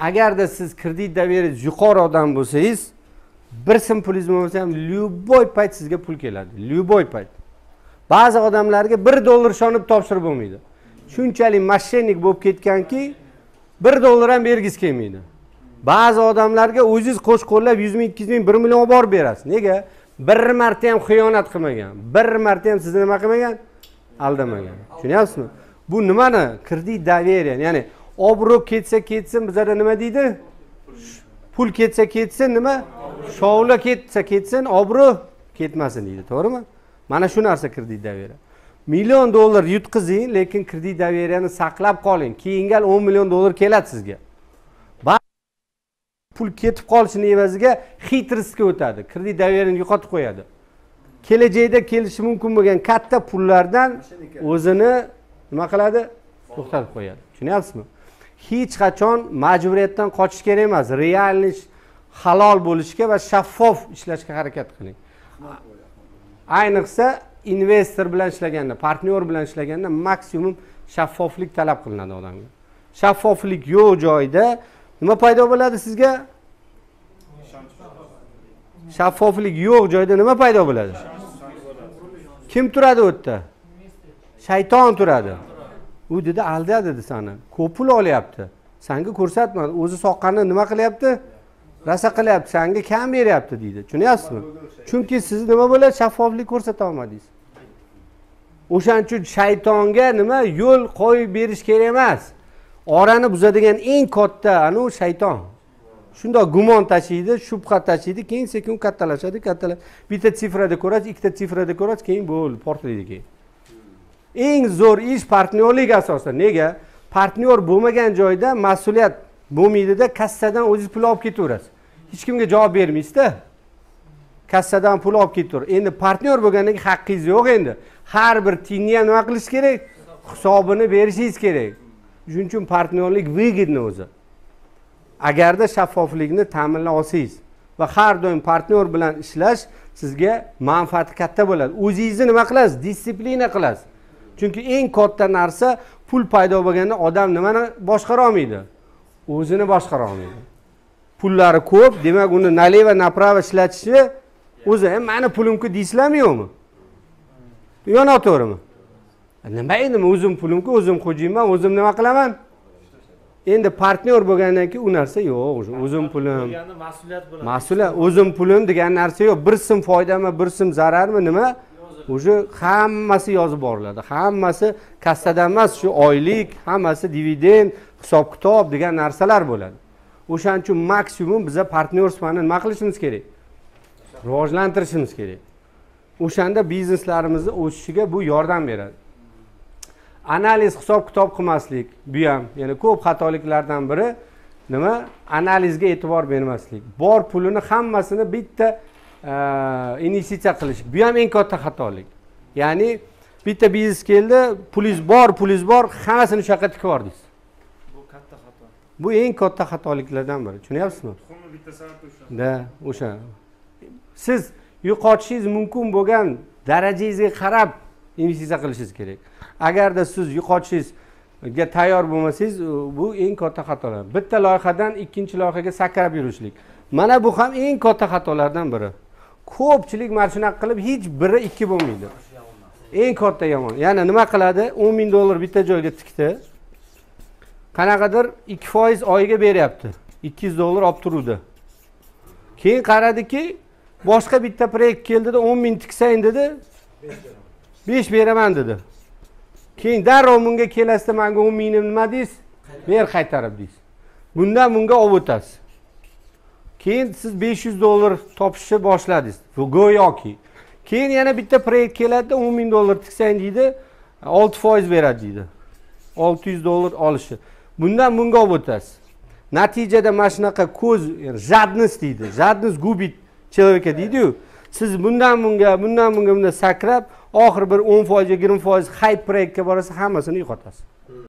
agarda siz kredit daveringiz yuqori odam bo'lsangiz, bir so'm pulingiz bo'lmasa ham lyuboy payt sizga pul keladi. Lyuboy payt. Ba'zi odamlarga $1 ishonib topshirib bo'lmaydi. Shunchalik mashyennik bo'lib ketganki, $1 ham bergisi kelmaydi. Ba'zi odamlarga o'zingiz qo'sh-qo'llab 100 ming, 200 ming, 1 million olib borib berasiz. Nega? Bir marta ham xiyonat qilmagan. Bir marta ham sizni nima qilmagan? Aldamagan. Tushunyapsizmi? Bu nimani? Kredit daveriya. Ya'ni obro' ketsin, bizlarda nima deydi? Pul ketsin, nima? Shovla ketsin, obro' ketmasin deydi, to'g'rimi? Mana shu narsa kredit daveriya. $1 million yutqizing, lekin kredit daveriyani saqlab qoling. Keyingi $10 million keladi sizga. Pul ketib qolishining evaziga hit riskka o'tadi. Kredit daveriyani yo'qotib qo'yadi. Kelajakda kelishi mumkin bo'lgan katta pullardan o'zini nima qiladi? To'xtatib qo'yadi. Tushunyapsizmi? Hech qachon majburiyatdan qochish kerak emas. Reallik halol bo'lishga va shaffof ishlashga harakat qiling. Ayniqsa investor bilan ishlaganda, partnyor bilan ishlaganda maksimum shaffoflik talab qilinadi odamga. Shaffoflik yo'q joyda nima paydo bo'ladi sizga? Shaffoflik yo'q joyda nima paydo bo'ladi? Kim turadi u yerda? Shayton turadi. U dedi aldadi dedi seni. Ko'p pul olyapti. Senga ko'rsatmadi. O'zi soqqanni nima qilyapti? Rasa qilyapti. Senga kam beryapti deydi. Tushunyapsizmi? Chunki siz nima bo'ladi? Shaffoflik ko'rsata olmadingiz. O'shaning uchun shaytonga nima yo'l qo'yib berish kerak emas. Orani buzadigan eng katta anu shayton. Shundoq gumon tashiydi, shubha tashiydi, keyin sekin kattalashadi. Bitta sifrada ko'rasiz, ikkita sifrada ko'rasiz, keyin bo'ldi, portlaydi keyin. Eng zo'r ish partnyorlik asosan. Nega? Partnyor bo'lmagan joyda mas'uliyat bo'lmaydi-da, kassadan o'zingiz pul olib ketaverasiz. Hech kimga javob bermaysiz-da. Kassadan pul olib ketaver. Endi partnyor bo'lgandan keyin haqqingiz yo'q endi. Har bir tiyinni ham nima qilish kerak? Hisobini berishingiz kerak. Shuning uchun partnyorlik выгодный o'zi. Agarda shaffoflikni ta'minlay olsangiz va har doim partnyor bilan ishlash sizga manfaati katta bo'ladi. O'zingizni nima qilasiz? Disiplina qilasiz. Chunki eng katta narsa pul paydo bo'lganda odam nimani boshqara olmaydi? O'zini boshqara olmaydi. Pullari ko'p, demak uni naleva направо ishlatishi o'zi ham meni pulimku deysizlarmi yo'qmi? Yo noto'g'rimi? Nima endi o'zim pulimku, o'zim xo'jayman, o'zim nima qilaman? Endi partnyor bo'lgandan keyin u narsa yo'q, o'zim pulim. Mas'uliyat bo'ladi. Mas'uliyat, o'zim pulim degan narsa yo'q. 1 so'm foydami, 1 so'm zararmi, nima? O'sha hammasi yozib boriladi. Hammasi kassadan emas, shu oylik, hammasi dividend, hisob-kitob degan narsalar bo'ladi. O'shaning uchun maksimum biza partnyor sifatida nima qilishimiz kerak? Rivojlantirishimiz kerak. O'shanda bizneslarimizni o'sishiga bu yordam beradi. Analiz, hisob-kitob qilmaslik, bu ham, ya'ni ko'p xatoliklardan biri nima? Analizga e'tibor bermaslik. Bor pulini hammasini bitta investitsiya qilish. Bu ham eng katta xatolik. Ya'ni bitta biznes keldi, pulingiz bor, hammasini shu yoqqa tikib yubordingiz. Bu katta xato. Bu eng katta xatoliklardan biri. Tushunyapsizmi? Tuxumni bitta sanatda o'sha. Da, o'sha. Siz yo'qotishingiz mumkin bo'lgan darajangizga qarab investitsiya qilishingiz kerak. Agarda siz yo'qotishingizga tayyor bo'lmasangiz, bu eng katta xatolar. Bitta loyihadan ikkinchi loyihaga sakrab yurishlik. Mana bu ham eng katta xatolardan biri. Ko'pchilik mana shunaqa qilib hech biri 2 bo'lmaydi. Eng katta yomon. Ya'ni nima qiladi? $10 ming bitta joyga tikdi. Qanaqadir 2% oyiga beryapti. $200 olib turuvdi. Keyin qaradiki, boshqa bitta proyekt keldida 10 ming tiksang dedi, 5 beraman dedi. Keyin darrov bunga kelasizda menga 10 mingni nima deysiz? Ber qaytarib deysiz. Bundan bunga olib o'tasiz. Keyin siz $500 topishni boshladingiz. Bu go'yoki. Keyin yana bitta proyekt keladi, $10 ming tiksang deydi, 6% beradi deydi. $600 olishi. Bundan bunga olib o'tasiz. Natijada mana shunaqa ko'z, jadnost deydi. Jadnost gubit человека deydi-yu. Siz bundan bunga sakrab, oxir bir 10%, 20% hype proyektga borasiz, hammasini yo'qotasiz.